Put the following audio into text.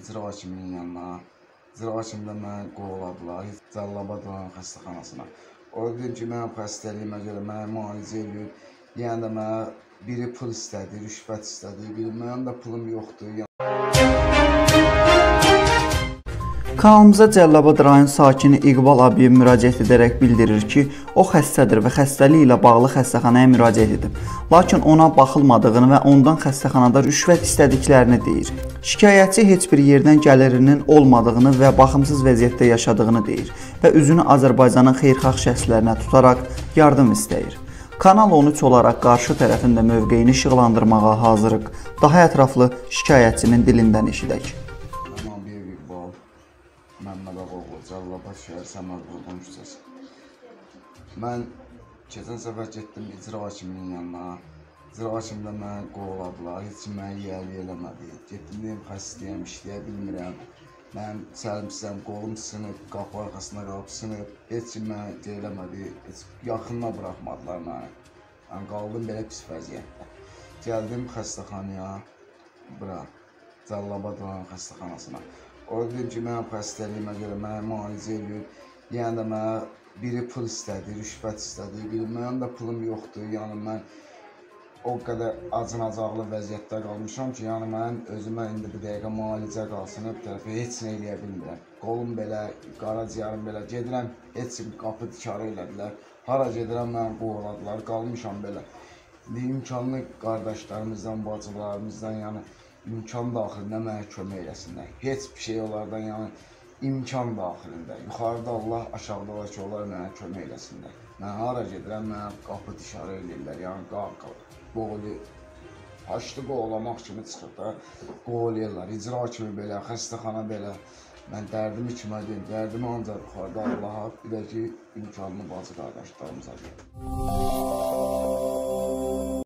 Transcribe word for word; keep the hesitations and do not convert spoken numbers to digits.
icra hakiminin yanına. İcra hakimdə məni qovladılar Cəlilabad rayon xəstəxanasına. Orada dedim ki, mənim xəstəliyimə görə məni müalicə edir. Yəni də mənə biri pul istədi, rüşvət istədi, biri mənim də pulum yoxdur. Kanalımıza Cəlilabad rayon sakini İqbal Abiyev müraciət edərək bildirir ki, o xəstədir və xəstəliyi ilə bağlı xəstəxanaya müraciət edib. Lakin ona baxılmadığını və ondan xəstəxanada rüşvət istədiklərini deyir. Şikayətçi heç bir yerdən gəlirinin olmadığını və baxımsız vəziyyətdə yaşadığını deyir və üzünü Azərbaycanın xeyirxah şəxslərinə tutaraq yardım istəyir. Kanal on üç olaraq qarşı tərəfin də mövqeyini işıqlandırmağa hazırıq. Daha ətraflı şikayətçinin dilindən eşidək. Məmmədəqoğlu, Cəlilabad şəhər Səməd Vurğun küçəsi. Mən keçən səfər getdim icra hakiminin yanına. İcra hakimdə məni qovladılar, heç kim məni yiyəli eləmədi. Getdim deyim, xəstəyəm, işləyə bilmirəm. Mənim çəlimsizəm, qolum sınıb, qapı arxasında qalıb sınıb. Heç kim məni deyələmədi, heç yaxınına buraxmadılar məni. Mən qaldım belə pis vəziyyətdə. Gəldim xəstəxanaya, bura, Cəlilabad rayon xəstəxanasına. Orada dedim ki, mənim xəstəliyimə görə məni müalicə edir. Yəni də mənə biri pul istədi, rüşvət istədi, biri mənim də pulum yoxdur. Yəni mən o qədər acınacaqlı vəziyyətdə qalmışam ki, yəni mənim özümə indi bir dəqiqə müalicə qalsın, bir tərəfə heç nə eləyə bilmirəm. Qolum belə, qaraciyarım belə, gedirəm, heç kim qapı dikarı elədilər. Hara gedirəm, məni qovladılar, qalmışam belə. İmkanlı qardaşlarımızdan, bacılarımızdan, yəni imkan daxilində mənə kömək eləsinlər. Heç bir şey onlardan, yəni imkan daxilində. Yuxarıda Allah, aşağıda olar ki, onlar mənə kömək eləsinlər. Mən hara gedirəm, mənə qapı dışarı eləyirlər, yəni qolu, haçlı qovlamaq kimi çıxır da, qovlayırlar. İcra kimi belə, xəstəxana belə. Mən dərdimi kimə deyim, dərdimi ancaq yuxarıda Allaha, bir də ki, imkanlı bacı qardaşlarımıza deyim.